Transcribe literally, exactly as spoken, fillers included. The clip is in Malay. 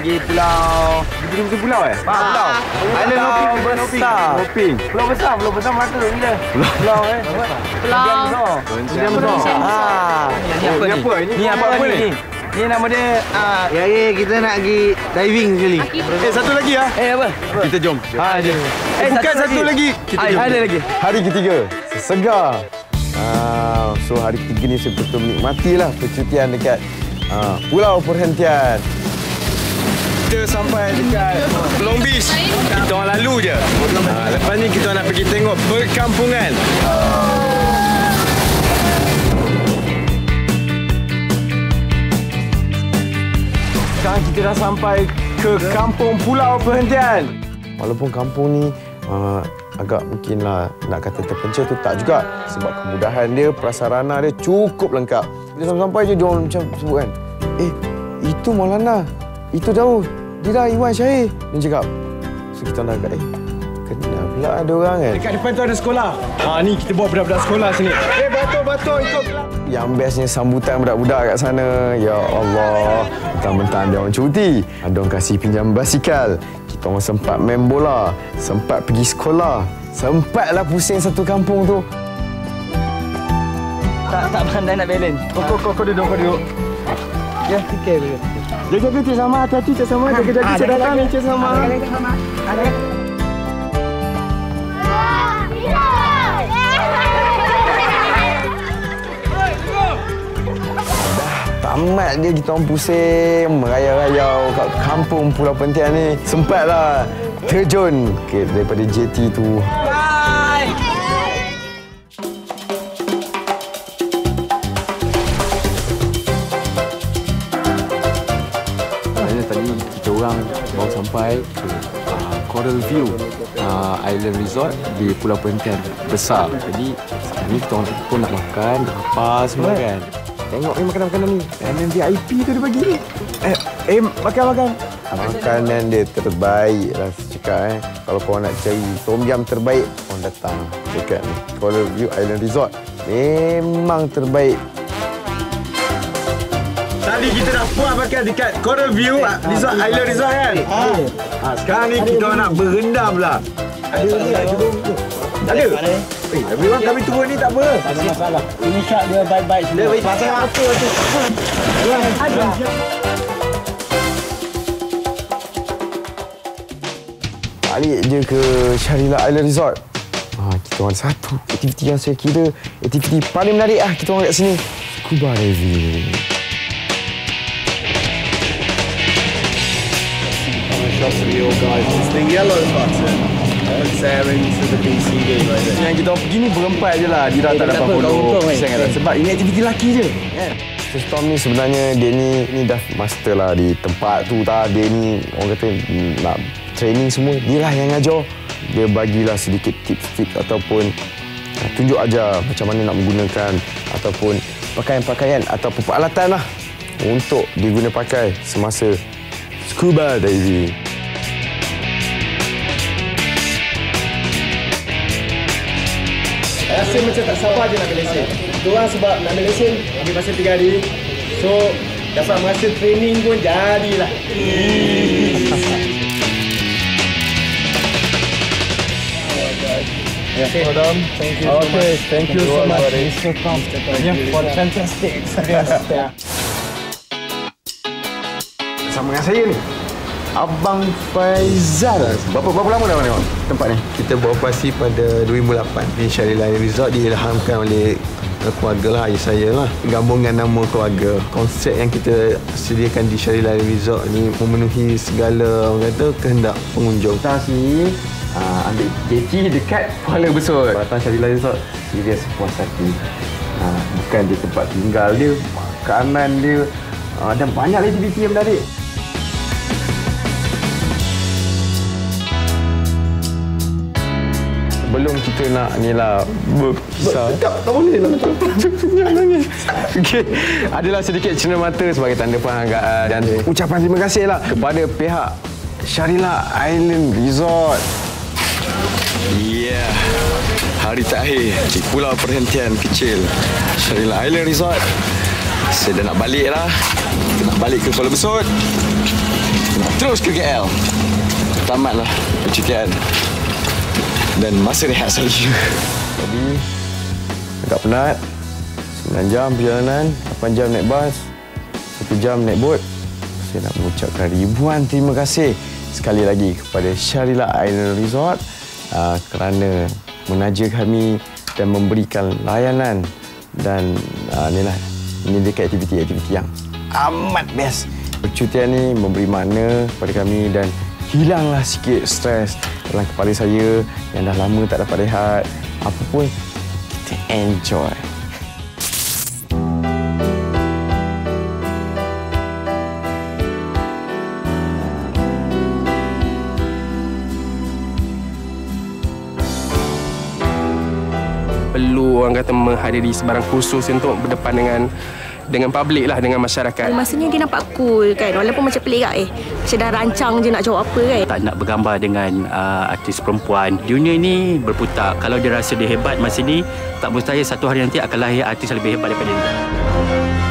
pergi pulau. Pergi pulau eh? Ha, pulau. Island Noping besar. Noping. Pulau besar, pulau besar mana tu ni? Pulau eh. Pulau. Pulau besar. Ha. Ni apa ni? Ni apa ni? Ni nama dia uh, ya, ya, kita nak pergi diving sekali. Eh, satu lagi ah. Eh, apa? Kita jom. Ha, dia. Eh, bukan satu, satu lagi. Kita Ay, jom. Ada lagi. Hari ketiga. Segar. Ah, so hari ketiga ni saya betul menikmatilah percutian dekat uh, Pulau Perhentian. Kita sampai dekat Long Beach. Kita orang lalu je. Ha, lepas ni kita nak pergi tengok perkampungan. Sekarang kita dah sampai ke kampung Pulau Perhentian. Walaupun kampung ni uh, agak mungkinlah nak kata terpencil tu tak juga. Sebab kemudahan dia, prasarana dia cukup lengkap. Bila sampai je dia orang macam sebut kan, eh, itu Maulana, itu Daud, Dira, Iwan, Syahir. Dia cakap. So kita nak agak, eh, kenal pula ada orang kan. Dekat depan tu ada sekolah. Ha, ni kita bawa budak-budak sekolah sini. Eh, batuk-batuk ikut kelas. Yang bestnya sambutan budak-budak kat sana. Ya Allah, mentang-mentang dia orang cuti. Ada orang kasih pinjam basikal. Kita orang sempat main bola. Sempat pergi sekolah. Sempatlah pusing satu kampung tu. Tak tak pandai nak balance. Kau kau kau, kau duduk, kau duduk. Ya, fikir dulu. Jaga-jaga Cik Sama, hati-hati Cik Sama. Jaga-jaga Cik datang ni Cik Sama. Jaga-jaga Sama. Ada. Tamat dia kita orang pusing merayau-rayau kat kampung Pulau Perhentian ni. Sempatlah terjun ke daripada J T tu. Bye. Sebenarnya tadi kita orang baru sampai ke uh, Coral View uh, Island Resort di Pulau Perhentian besar. Jadi sekarang ni kita orang pun nak makan, apa semua kan. Tengok ni makanan-makanan ni. Makanan V I P tu dia bagi ni. Eh, eh makan-makan. Makanan dia terbaik lah saya cakap eh. Kalau korang nak cari tom yum terbaik, korang datang dekat ni. Coral View Island Resort. Memang terbaik. Tadi kita dah puas makan dekat Coral View Resort Island Resort kan? Ha. Ha, sekarang ni kita nak berendam pula. Ada ni lah, cuba. Ada? Eh, everyone kami turun ni tak apa. Tak ada masalah. Ini syak dia baik-baik semua. Dia baik pasal apa tu? Ada. Balik je ke Sharila Island Resort. Ha, kita orang satu aktiviti yang saya kira aktiviti paling menarik lah kita orang kat sini. Scuba diving. Shots of you guys. It's the yellow button. Sairing to the B C D right there. Yang kita orang pergi ni berempat je lah. Dira tak dapat follow. Sebab ini aktiviti lelaki je. So, Storm ni sebenarnya dia ni, ni dah master lah di tempat tu tak. Dia ni orang kata nak training semua. Dia lah yang ngajar. Dia bagilah sedikit tips-tips ataupun uh, tunjuk ajar macam mana nak menggunakan ataupun pakaian-pakaian ataupun peralatan lah untuk diguna pakai semasa scuba diving. Rasa macam tak sabar je nak ambil lesen. Diorang sebab nak ambil lesen, ambil masa tiga hari. So, dapat masa training pun jadilah. Yeah. Hold on. Thank you okay, so much. Thank you so much. Mister Tom. Yeah, for the fantastic experience. Yeah. Sama dengan saya ni, Abang Faizal. Berapa, berapa lama dah ni tempat ni? Kita beroperasi pada dua ribu lapan di Sharila Resort, diilhamkan oleh keluarga lah, ayah saya lah. Gabungan nama keluarga. Konsep yang kita sediakan di Sharila Resort ni memenuhi segala orang kata kehendak pengunjung. Kita sini uh, ambil J T dekat Kuala Besut. Datang Sharila Resort, serius puas hati. Uh, bukan di tempat tinggal dia, makanan dia uh, dan banyak aktiviti yang menarik. Sebelum kita nak ni lah berpisah. Tak, tak boleh lah macam Jangan nangis. Okey, adalah sedikit cerita mata sebagai tanda penghargaan dan ucapan terima kasih lah kepada pihak Sharila Island Resort. Ya, yeah. Hari terakhir di Pulau Perhentian kecil Sharila Island Resort. Saya dah nak balik lah. Kita nak balik ke Kuala Besut. terus ke K L. Tamatlah percutian dan masa rehat saya. Jadi agak penat. sembilan jam perjalanan, lapan jam naik bas, satu jam naik bot. Saya nak mengucapkan ribuan terima kasih sekali lagi kepada Shahrila Island Resort uh, kerana menaja kami dan memberikan layanan dan uh, inilah menyediakan aktiviti-aktiviti yang amat best. Percutian ni memberi makna kepada kami dan hilanglah sikit stres dalam kepala saya yang dah lama tak dapat rehat. Apa pun kita enjoy. Perlu orang kata menghadiri sebarang kursus untuk berdepan dengan dengan publik lah, dengan masyarakat. Masanya dia nampak cool kan, walaupun macam pelik kat eh. Macam dah rancang je nak jawab apa kan. Tak nak bergambar dengan uh, artis perempuan. Dunia ni berputar. Kalau dia rasa dia hebat masa ni, tak mustahil satu hari nanti akan lahir artis yang lebih hebat daripada dia.